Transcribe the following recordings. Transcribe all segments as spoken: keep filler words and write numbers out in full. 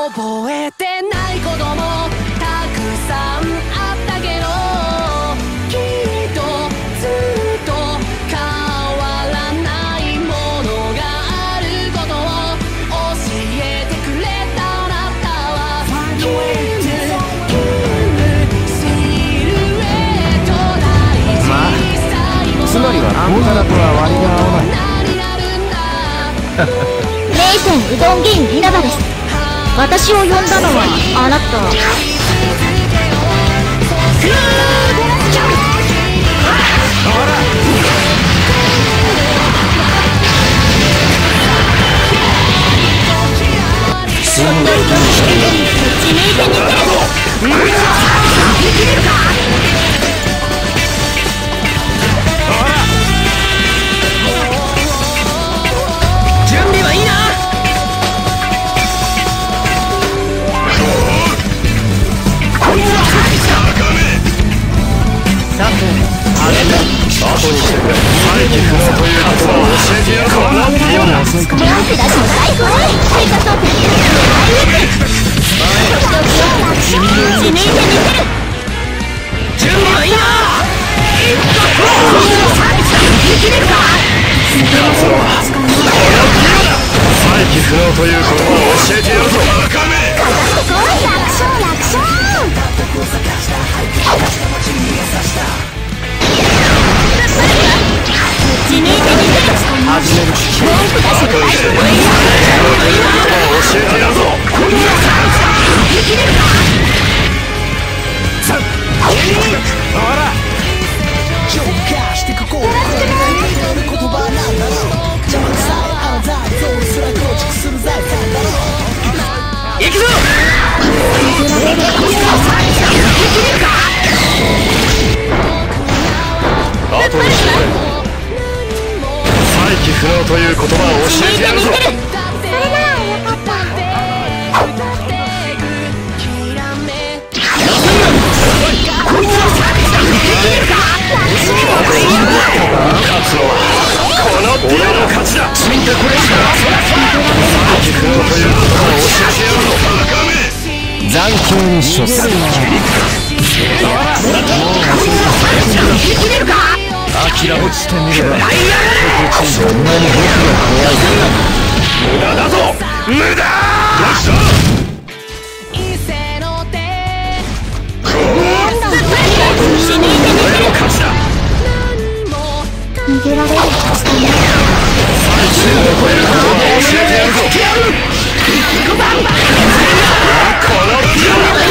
覚えてないこともたくさんあったけど、きっとずっと変わらないものがあることを教えてくれたあなたはキムキムシルエット大事にしたいもの、 つまりはあんたらとは割が合わない。 名店うどん芸稲葉です。私を呼んだのはあなた。 すんでいたりしてやる。 致命的にできるか。準備はいいな。 さて、あれだ。 後にしてくれ。再起不能という言葉を教えてやるぞ。このピオナ文句出しも最高へ追加装備致命で見せる。準備はいいな。できるか。 再起不能という言葉を教えてやるぞ。 楽勝楽勝。致命的に始める。 文句出しも最高へ教えてやるぞ。 できるか。 さあ、ほら。 浄化してここを超えられる言葉なんだろう。邪魔くさいあなたゾーンすら構築する財産だろう。 行くぞ。 後にしてくれ。再起不能という言葉を教えてやるぞ。 それならよかった。 勝つのはこの俺の勝ちだ。ついてこれ。再起不能という言葉を教えてやるぞ。 残響に処す。アキラ落ちてみれば。そんなに僕が怖いか。 無駄だぞ。無駄。よっしゃ。俺の勝ちだ。 逃げられるはずだね。 ついてこれる言葉を教えてやるぞ。このピオナ。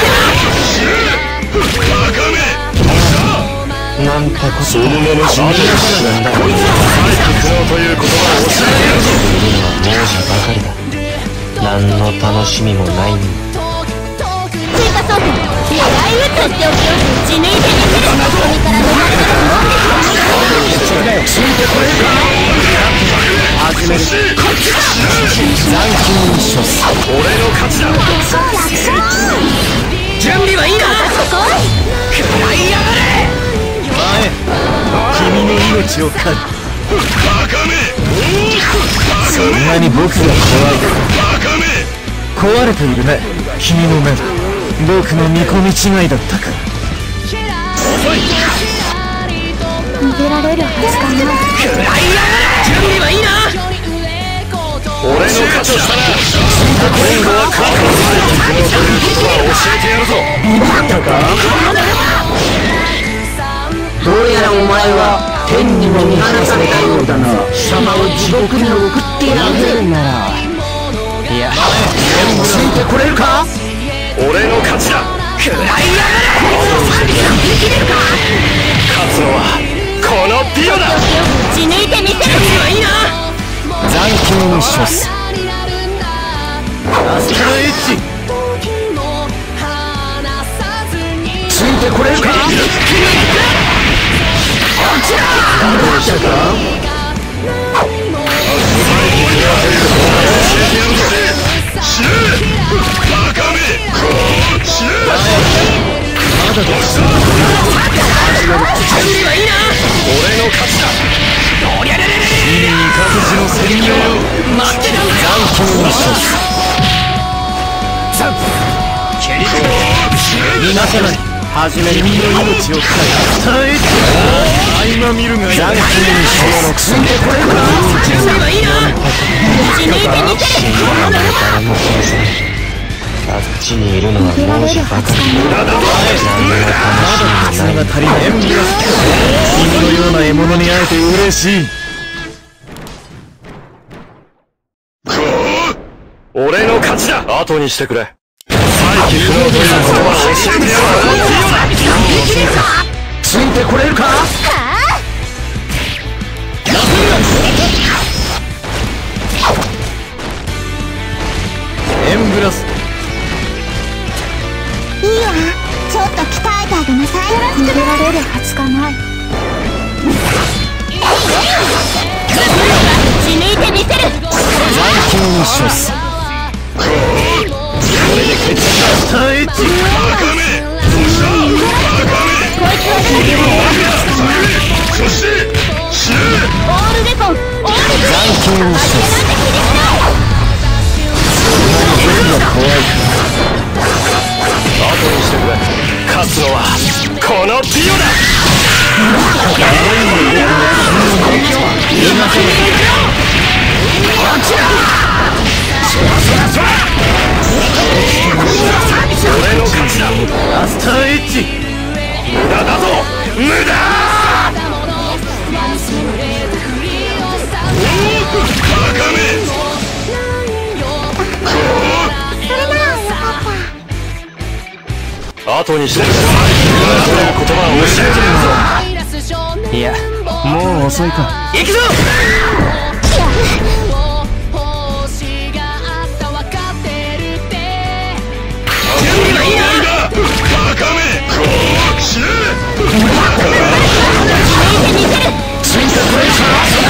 バカめ。 なんてことそのまま死んでしまうんだ。再起不能という言葉を教えてやるぞ。 いるのは亡者ばかりだ。何の楽しみもないんだ。 追加装備狙い撃つっておきを致命的にする。海からのまってついてこれるか。始める。残響に処す。 俺の勝ちだ。 楽勝楽勝。 準備はいいな。 すごい。 食らいやがれ。 前、君の命を狩る。 バカめ。 そんなに僕が怖いバカめ。 壊れているね、君の目だ。僕の見込み違いだったか。 遅い。 逃げられるはずがない。 食らいやがれ。準備はいいな。俺の勝ちだ。今度は過去の再起不能という言葉を教えてやるぞ。 だったか。どうやらお前は天にも見放されたようだな。貴様を地獄に送ってやるなら。いや、ついてこれるか。 俺の勝ちだ。 食らいやがれ。できるか。 勝つのはこのピオだ。 血抜いてみせる。 いいな。 残響に処す。アストロエッジ。ついてこれるか。どうしたか。 死ぬ。バカめ。死ぬ。 まだだ。 準備はいいな。俺の勝ちだ。おりゃれれれれ。火に三日月の潜入。待ってたんだよ。 残響に処す。さ逃がさない。初めに君の命を使い耐えて合間見るがいい。残機に小六すんでこれか。準備はいいな。 死ぬいてみせる。 あっちにいるのはもうしばかり。 まだ絆が足りない。君のような獲物に会えて嬉しい。 俺の勝ちだ。後にしてくれ。再起不能という言葉を教えてやろう。 ついてこれるか。エンブラス。 いいわ、ちょっと鍛えてあげなさい。逃げられるはずがない。死ぬいてみせる。 残機に処す。 これで決着だ。 耐えてバカめ。そしたバカめ。 こいつはそして死ぬ。 オールウェポン、オール残機に処す。怖い。 後にしてくれ。勝つのはこのディオだ。俺の勝ちだ。 ラスターエッジ。 無駄だぞ。無駄。バカめ。後にしてくれ。言葉を教えていや、もう遅いか。行くぞ。 準備はいいな。バカめ。死ね。 ついてこれるか。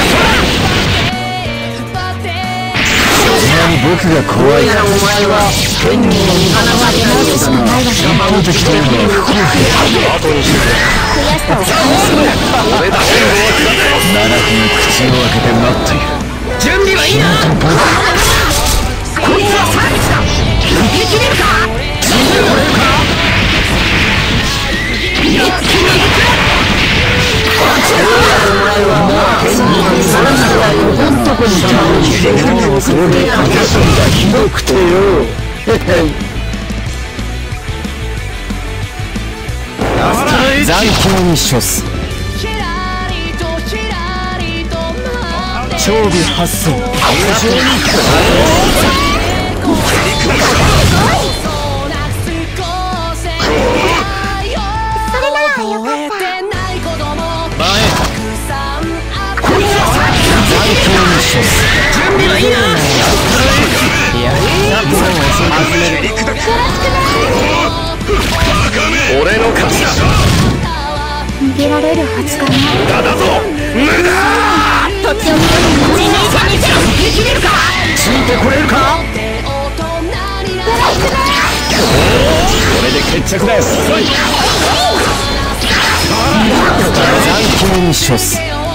僕が怖いからお前は天にも見放されないよ。一方的というのは不公平。 後にしてくれ。俺だ。 奈落に口を開けて待っている。準備はいいな。こいつはサービスだ。受け切れるか。ついてこれるか。やってみるか。お前は天にも見放されないよ。どんとこにいたの。それで赤ちゃんがひどくてよ。残機に処す。長尾八寸。準備はいいな。いや、もう遅い。 俺の勝ちだ。 逃げられるはずがない。 無駄だぞ。無駄。 とっておきの死ぬいてみせる。 受け切れるか。ついてこれるか。 これで決着だよ。 残機に処す。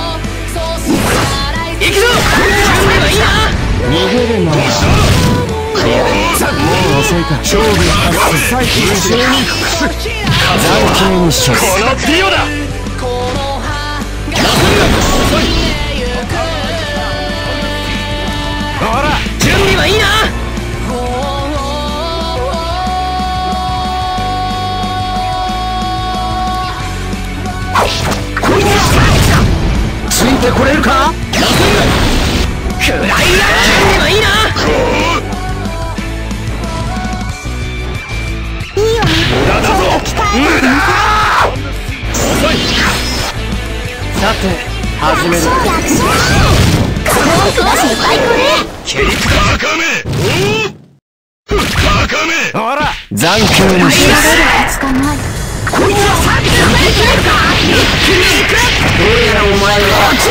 行くぞ。準備はいいな。逃げるな。いや、もう遅いか。勝負発生。再起不能に残機に処す。 このディオだ。 ほら、準備はいいな。ついてこれるか。くらいだ。準備はいいな。 いいわ、ちょっと鍛えてあげなさい。 さて、始める。 この少し最高ね。 ケリバカめ。バカめ。 ほら、残機に処す。 逃げられるはずがない。こいつはサービスだ。どうやらお前は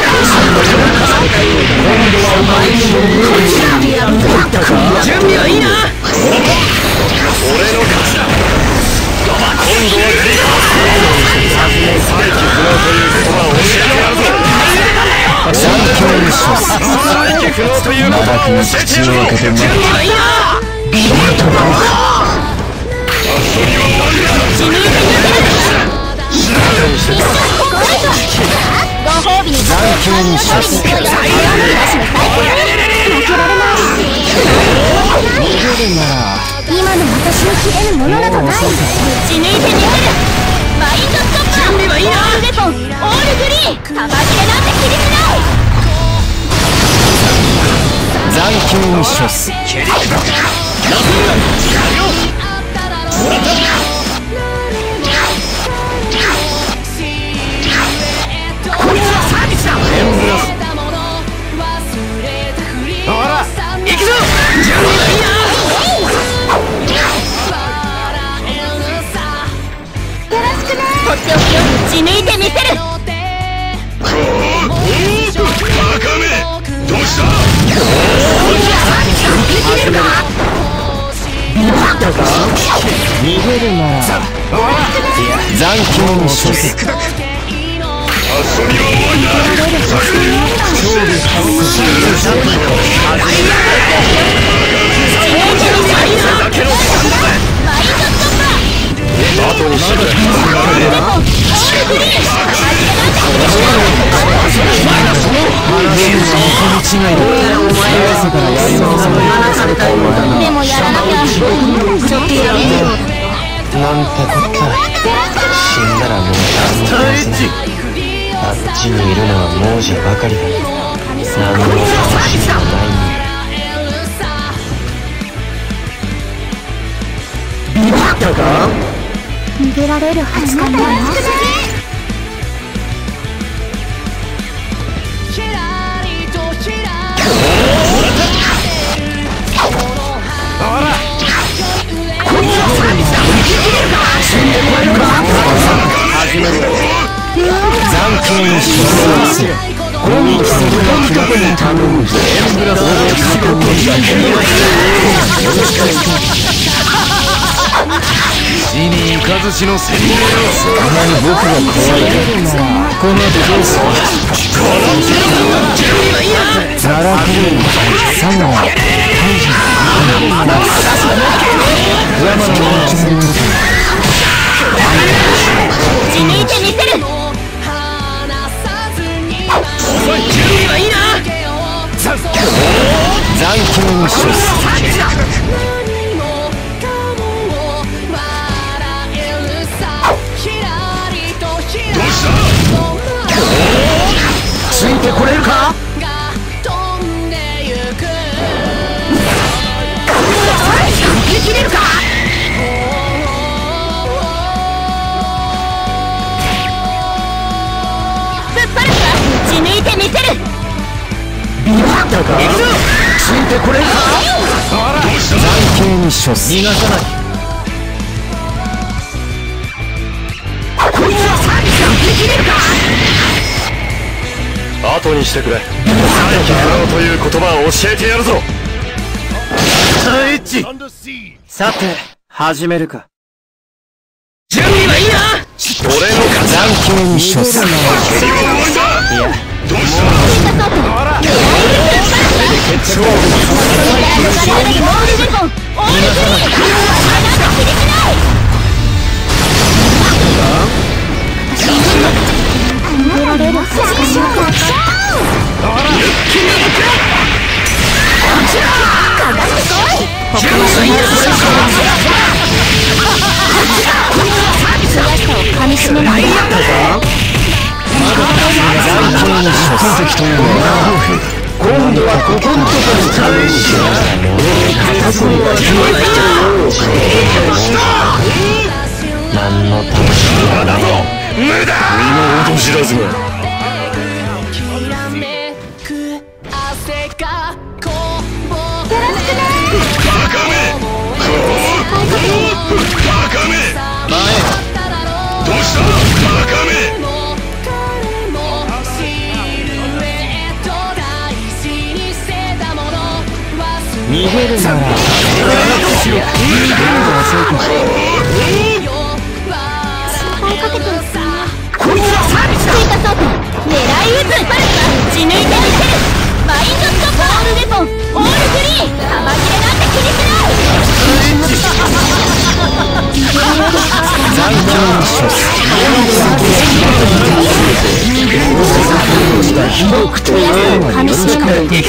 準備はいいな。 俺の勝ちだ。今度はクリア。再起不能という言葉を教えてやるぞ。 残機に処す。 再起不能という言葉を教えてやるぞ。 準備はいいな。ビビッとだ。 遊びは何だ。 のために強いよ。私の最高に負けられない。今の私の切れるものなどない。打ち抜いてみせる。マインドストッパー、オールウェポン、オールフリー、弾切れなんて気にしない。 残機の処す蹴り砕くかこいつはサービスだ。エンブラスほら行くぞ。準備はいいな。 よろしくね。とっておきを打ち抜いてみせる。 バカめどうした。 逃げるなら残機の処す。 遊びは終わりだ。勝負後にしてくれ。 でもやらなきゃちょっとやめてよ。 なんてこった。死んだらもう何もせない。あっちにいるのは亡者ばかりだ。何の楽しみもないんだ。 ビビったか。 逃げられるはずだな。 残機の処す。攻撃するときだけに頼む。エンブラスを囲む。 死に行かずしの洗礼よ。 そんなに僕が怖いならこの後どうする。ザラクルーサガーハイジグラマの連中に打ち抜いてみせる。 準備はいいな。 残機の処す。ついてこれるか。振り切れるか。 ぶっ張るか。打ち抜いてみせる。 ビビったか。ついてこれるか。残機に処す。逃がさない。こいつはサービスが振り切れるか。 後にしてくれ。再起不能という言葉を教えてやるぞ。 さて始めるか。 準備はいいな。俺の勝ち。 残機に処す。いやどうした。 噛みしめない。 今度はここのとこにチャレンジしよう。 何の楽しみもない。 無駄。身の程知らずが。バカめ。バカめ。前。どうした。バカめ。 逃げるなら逃げるのはそうか。 追いかけてる。こいつはサービスだ。追加装填。狙い撃つ。打ち抜いてみせる。マインドストッパー、オールウェポン、オールフリー、弾切れなんて気にしない。 残機の処す。 ひどくてよ試しにかけて無駄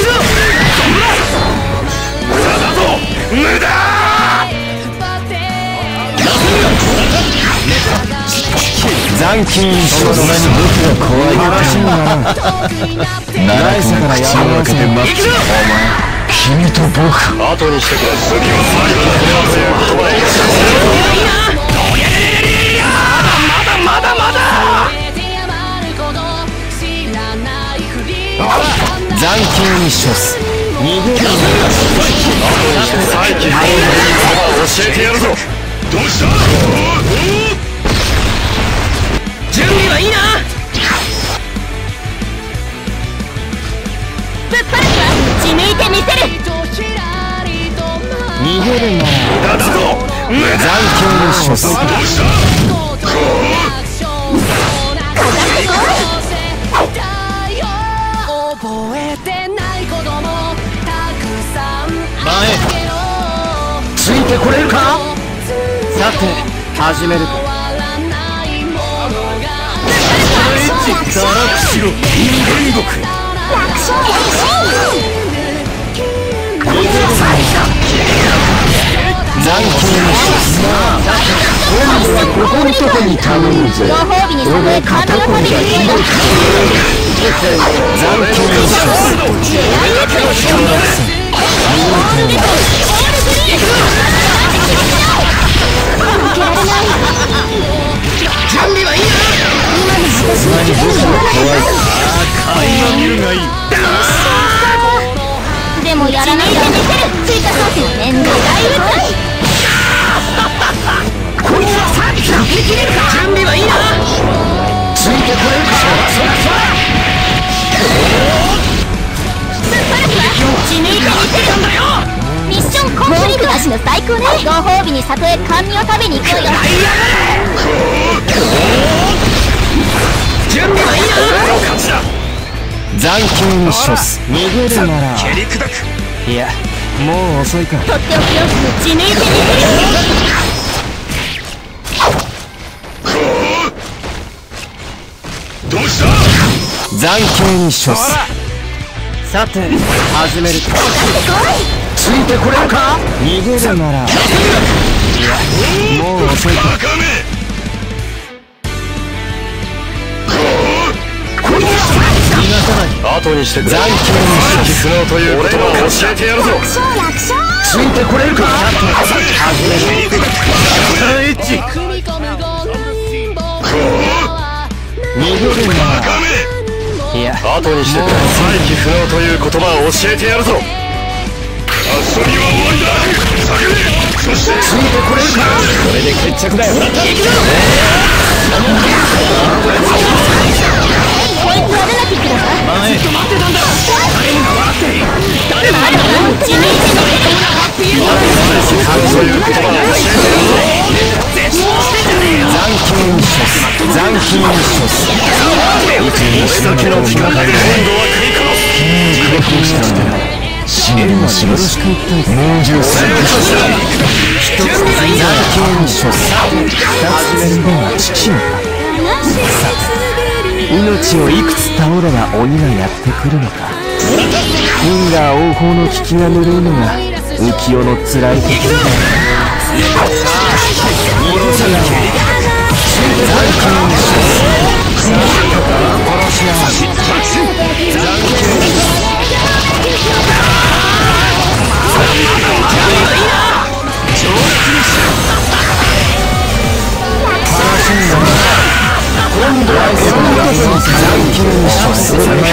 だぞ無駄残金そんなに僕が怖いのか奈良から口を開けて待つお前君と僕後にしてくれ次は最後の手をというまだまだまだ残金に処す逃げるのが後にして再起不能の言葉を教えてやるぞどうした準備はいいな。 ぶっ放すわ打ち抜いてみせる逃げるなら無駄だぞ無駄残金に処すどうした覚えてない子供たくさん前ついてこれるか。さて始めるか。堕落しろ天国。 残金に処す今度はここのとこに頼むぜ。 ご褒美にそれ髪を食べに行くよ残金に処す準備はいいな。 そんなに僕が怖いか垣間見るがいい。 でもやらないと見せる追加装置の面倒大打つこいつはさ避けきれるか。 準備はいいな。 ついてこれるか。そらそら打ち抜いてみせるんだよ。ミッションコンプリートなしの最高ね。ご褒美に里へ甘味を食べに行こうよ。 準備はいいな。 俺の勝ちだ残金に処す逃げるなら蹴り砕くいやもう遅いかとっておきを打ち抜いてみせるどうした残金に処すさて始めるか。ついてこれるか。 逃げるならいやもう遅いかバカめ後にしてくれ残金に再起不能という言葉を教えてやるぞついてこれるか。エッチ。 踏み込むゴンボ逃げるなバカらめいや後にしてくれ再起不能という言葉を教えてやるぞ遊びは終わりだ叫べそしてついてこれるか。 これで決着だよこいつはルナティックだわ前ずっと待ってたんだ。誰もが笑っている。誰もまだまだ打ち抜いてみせるそういう言葉を教えてやるぞ残金に処す残金に処すいつにしてもだけの力で今度は食い殺す地獄をしたんだ死ねるのしよろしく言っといてもう十三一つ残金に処す二つ目は父のため命をいくつ倒れば鬼がやってくるのか因果応報の危機がぬるいのが浮世の辛いところだ今度はその残金に処す残金に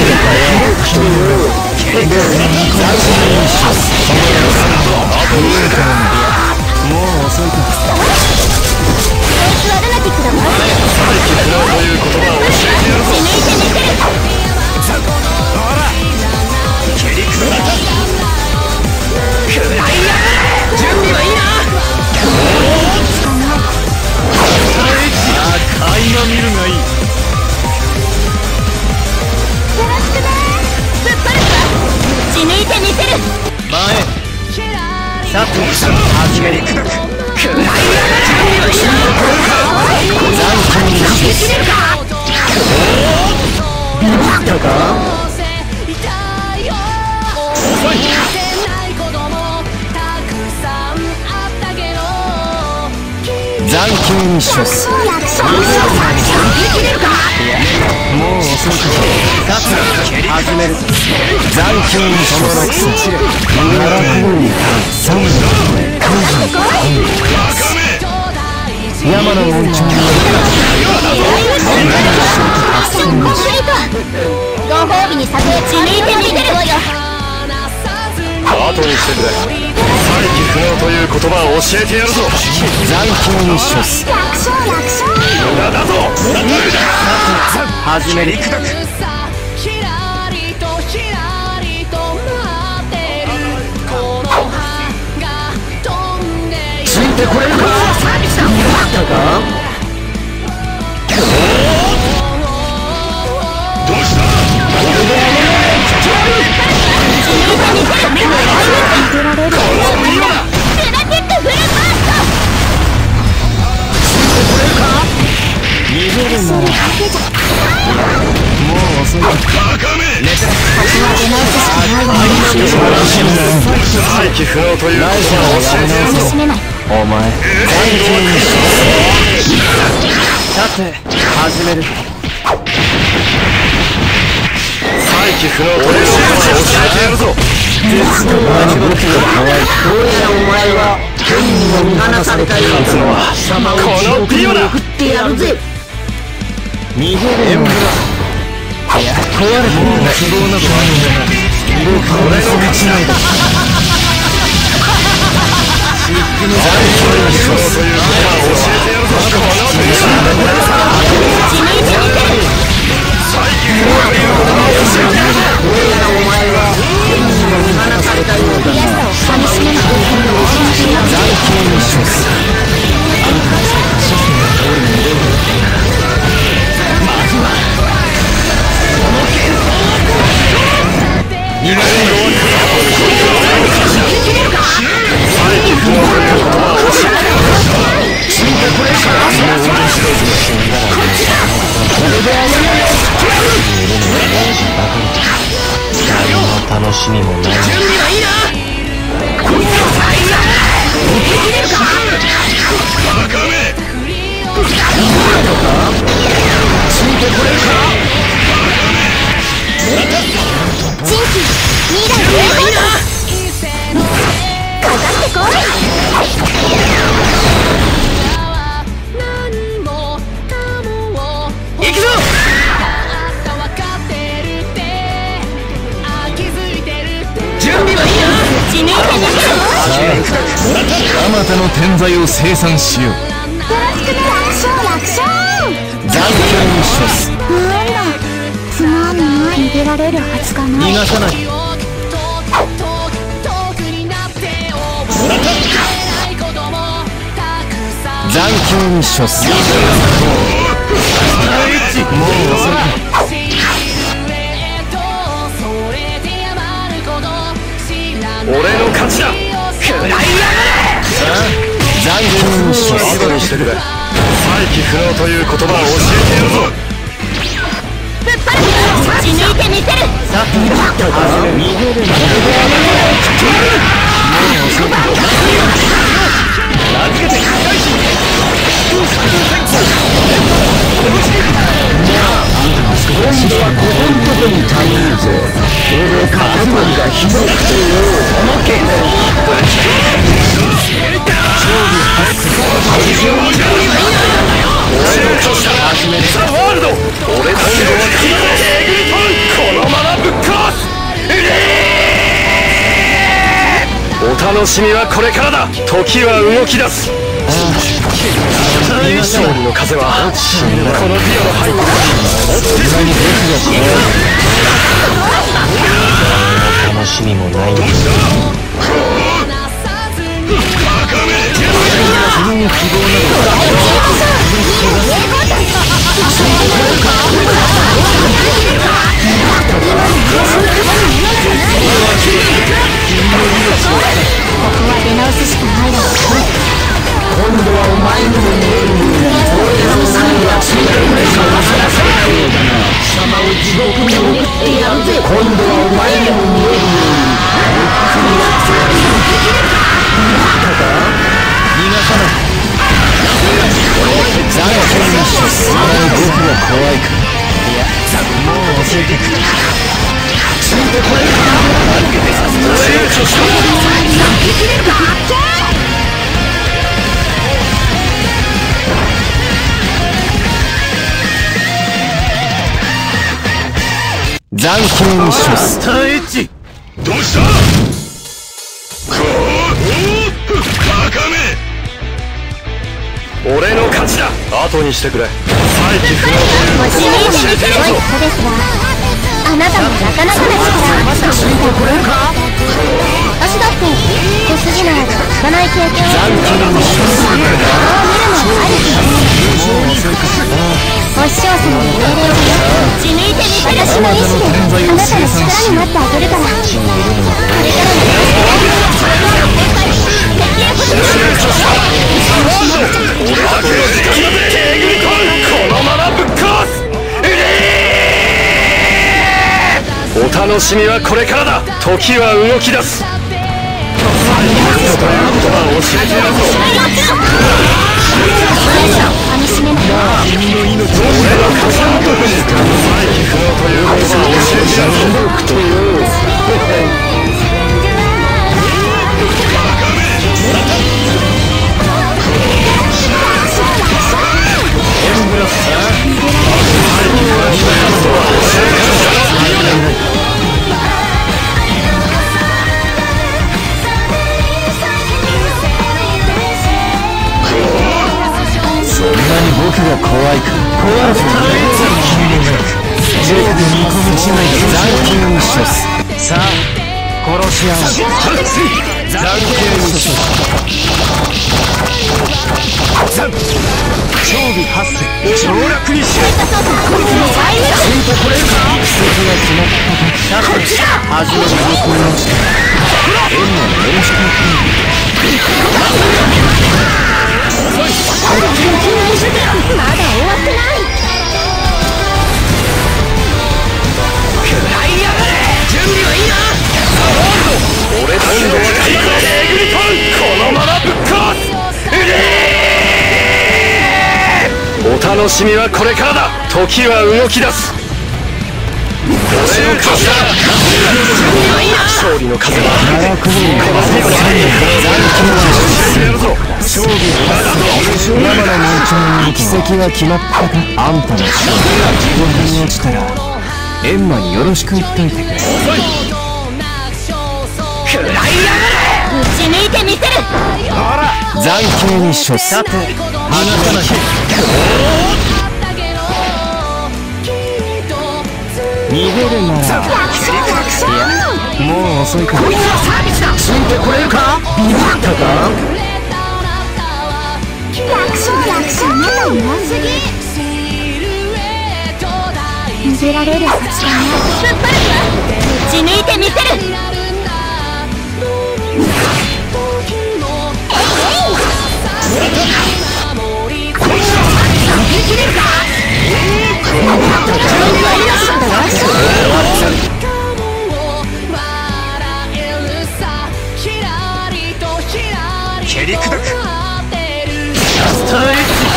処すもう遅いかこいつはルナティックだわ再起不能という言葉を教えてやるぞ打ち抜いてみせる蹴り砕く準備はいいな。 垣間見るがいい。 よろしくねぶっ放すわ打ち抜いてみせる前さて始めるか。 残金に処すビビったか。 残響に処す。いやもう遅いか。立つ始める。残響に処す。奈落王に三位山の門長にご褒美にさせ血抜いてみてるわよ。 後にしてくれ。再起不能という言葉を教えてやるぞ。 残響に処す。 楽勝楽勝無駄だぞ。 始める。ついてこれるか。どうした。 逃げるならもう遅い。 再起不能という言葉を教えてやるぞ。 お前さて始める。 再起不能という言葉を教えてやるぞ。 どうやらお前は天にも見放されたようだのは貴様を地獄に送ってやるぜ。逃げるのいや壊れても希望などあるんだな。僕は俺の勝ちなんだ。残響に処す。 という言葉を教えてやるぞ。この国は再起不能という言葉を教えてやるぞ。 どうやらお前は天にも見放されたようだな。残響に処す。まずはその剣道逃がせよ。 再起不能という言葉を教えてやるぞ。 ついてこれるか。 何の楽しみもない。 準備はいいな。こいつを最後だ。受け入れるか。 バカめ。 ついてこれるか。 人気にだい上いいな。かかってこい。 行くぞ。準備はいいな。 血抜いてみてるあまたの天材を生産しよう。 よろしくね。楽勝楽勝残響に処す。 なんだつまんない逃げられるはずがない。 逃がさない。残響に処す。もう遅いか。 俺の勝ちだ。 食らいやがれ。さあ残響に処す。 後にしてくれ。再起不能という言葉を教えてやるぞ。 血抜いてみせる。 さて逃げるな。もう遅いか。名付けて大臣今度はここんとこに足りるぜ。それで肩こりがひどくてよ。その剣を勝負発する。 俺の勝ちだ。始める。ザ・ワールド。俺今度はキーでえぐり取る。このままぶっ壊す。お楽しみはこれからだ。時は動き出す。勝利の風はこのディオの背後楽しみもない。 出直すしかないだろう。 今度はお前にも見えるように俺らの最後はついてくれそうだな。貴様を地獄に送ってやるぜ。今度はお前にも見えるようにゆっくりやってやる。バカか。逃がさない。 怖いか。いやもう遅いてく。ついてこれるか。躊躇した生きれるか。残形に処す。スターエッジ。 どうしたこうバカめ。俺の勝ちだ。後にしてくれ。再起不能ということを教えてやるぞ。 そうですが、あなたもなかなかの力を持っていてくれるか。私だって小筋縄で効かない経験を残機に処す。そう見るのはあるけど、もう遅いか。お師匠様の命令をよく地抜いてみた。私の意志であなたの力になってあげるから。これからの敵へこそ俺だけの時間だぜ。手繰り込む。このままぶっ壊す。お楽しみはこれからだ。時は動き出す。最後の言葉を教えてやるぞ。 噛みしめない。 君の命を俺の勝ちだ。再起不能という言葉を教えてやるぞ。 そんなに僕が怖いか。怖くない。君もなく全部見込み違いで残形に処す。さあ殺し合おう。残形に処す。長尾発生。上洛にしろ。ついてこれるか。奇跡が決まったか。こっちだ。初めて横に落ちた。縁のよろしく。 まだ終わってない。 食らいやがれ。準備はいいな。 俺だけの力でえぐり取る。このままぶっ壊す。お楽しみはこれからだ。時は動き出す。俺の勝ちだ。勝利の風はこの手を最後にやるぞ。勝負今だぞ。 生の命の奇跡は決まったか。あんたの勝利が地獄に落ちたらエンマによろしく言っといてくれ。 食らいやがれ。 打ち抜いてみせる。 残形に処す。さてあなたの日逃げるなら。いやもう遅いか。 こいつはサービスだ。 ついてこれるか。ビビったか。 楽勝楽勝目が弱すぎ。逃げられる先がない。突っ張るわ。打ち抜いてみせる。生きれるか。 蹴り砕く。 スターエッジ。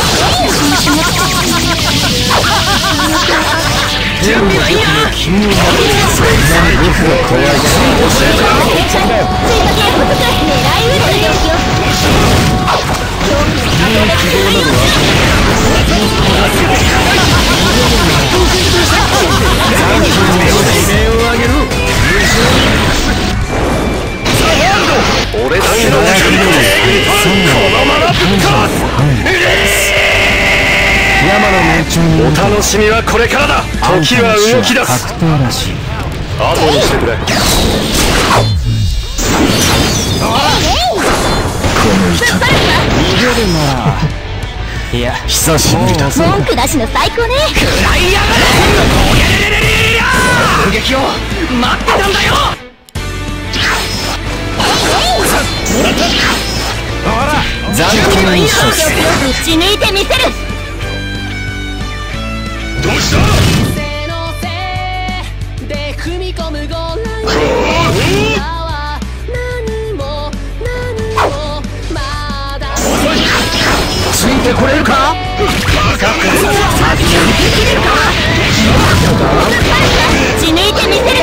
準備はいいな。君を守る。そんなに僕が怖いか。教えてやるぞ。 追加警報と狙い撃つですよ。 俺だけの力でこのままぶっ壊す。 山の命中にお楽しみはこれからだ。時は動き出す。 確定らしい。 後にしてくれ。 逃げるな。いや久しぶりだぞ。 文句なしの最高ね。 食らいやがれ。攻撃を待ってたんだよ。 残機に処す。 打ち抜いてみせる。 どうした。 ついてこれるか。 血抜いてみせる。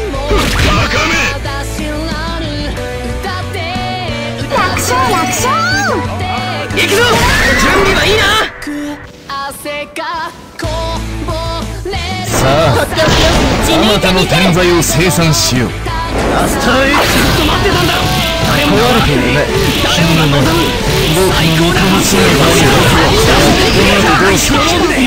楽勝楽勝。 行くぞ。準備はいいな。 さあ、あまたの天材を生産しよう。 アスターエイジずっと待ってたんだ。誰も壊れてるね。君の目、僕の見込み違いがあるよ。どうしよう。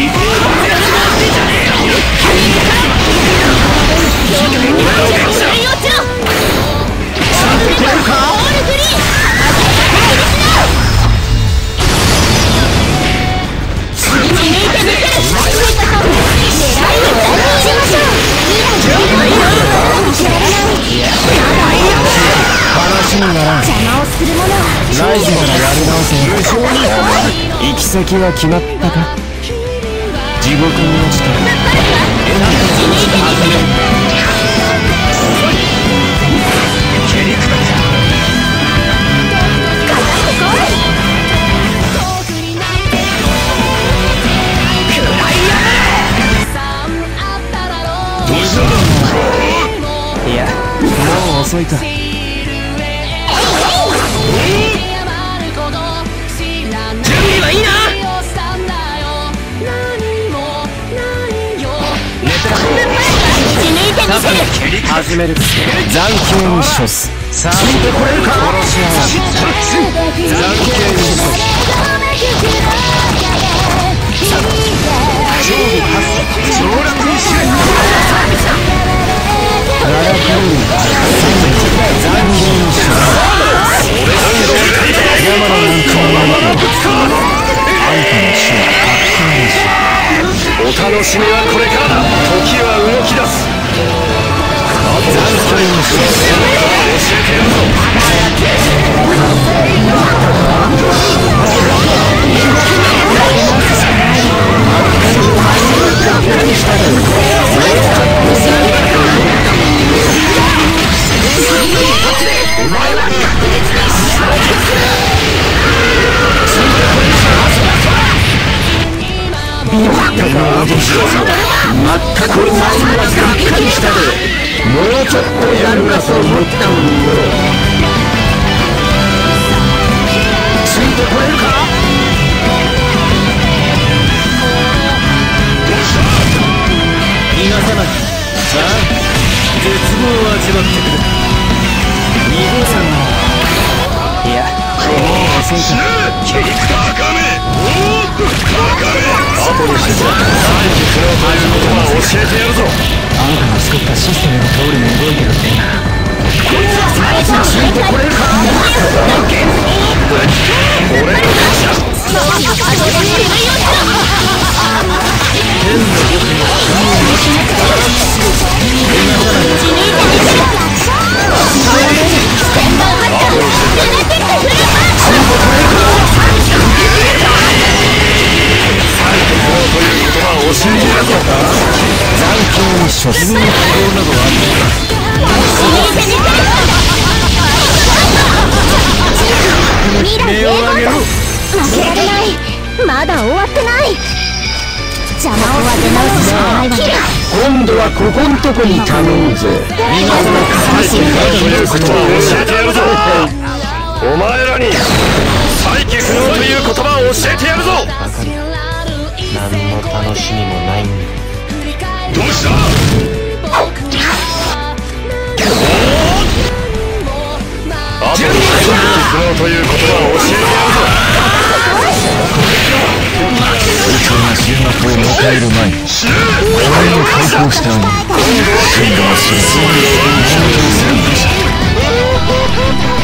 話にならん。 邪魔をするものはライズからやり直せ。行き先は決まったか。地獄に落ちた。いや、もう遅いか。 準備はいいな。 始める。残刑に処す。さあ、 ついてこれるか。 殺し合わせ。残刑に処す。上下発上洛にしない。ララクール残刑に処す。山の南東を守る。あんたの死は確信お楽しみはこれからだ。時は動き出す。 残刑に処す。 教えてやるぞ。 まったくお前にはがっかりしたで。もうちょっとやるかと思ったのによ。ついてこれるか。逃がさない。さあ、絶望を味わってくれ。に号さんの。いや、もう遅いか。 キリクターカメ。おーっとカメ。後にしてさ、最後このということは教えてやるぞ。 あんたが作ったシステムの通りに動いてるってな。 こいつは最初ついてこれるか。 俺の勝ちだ。 処す。君に希望などあるのか。 未来永劫だ。負けられない。まだ終わってない。邪魔を当て直すしかないわね。 今度はここんとこに頼むぜ。 最後ということは教えてやるぞ。お前らに再起不能という言葉を教えてやるぞ。 何の楽しみもないんだ。 どうした。あと再起不能という言葉を教えてやるぞ。 宇宙が終幕を迎える前にお前を解放してあげる。今度は真の真相を認めてみせるんだ。